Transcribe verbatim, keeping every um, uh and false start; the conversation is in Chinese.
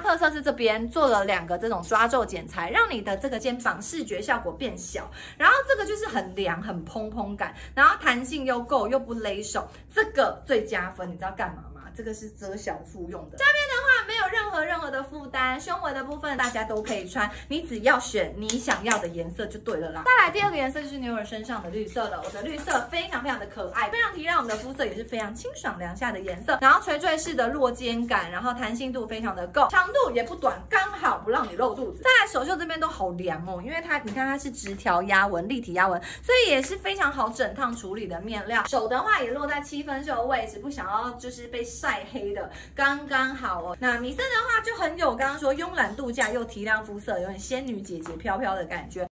特色是这边做了两个这种抓皱剪裁，让你的这个肩膀视觉效果变小。然后这个就是很凉、很蓬蓬感，然后弹性又够，又不勒手，这个最加分。你知道干嘛吗？这个是遮小腹用的。下面的话没有任何任何的负担，胸围的部分大家都可以穿，你只要选你想要的颜色就对了啦。再来第二个颜色就是牛尔身上的绿色了，我的绿色非常非常的可爱，非常提亮我们的肤色，也是非常清爽凉夏的颜色。然后垂坠式的落肩感，然后弹性度非常的够，长度也不短，刚好不让你露肚子。再来手袖这边都好凉哦，因为它你看它是直条压纹、立体压纹，所以也是非常好整烫处理的面料。手的话也落在七分袖的位置，不想要就是被晒黑的，刚刚好哦。那米色的话就很有刚刚说慵懒度假又提亮肤色，有点仙女姐姐飘飘的感觉。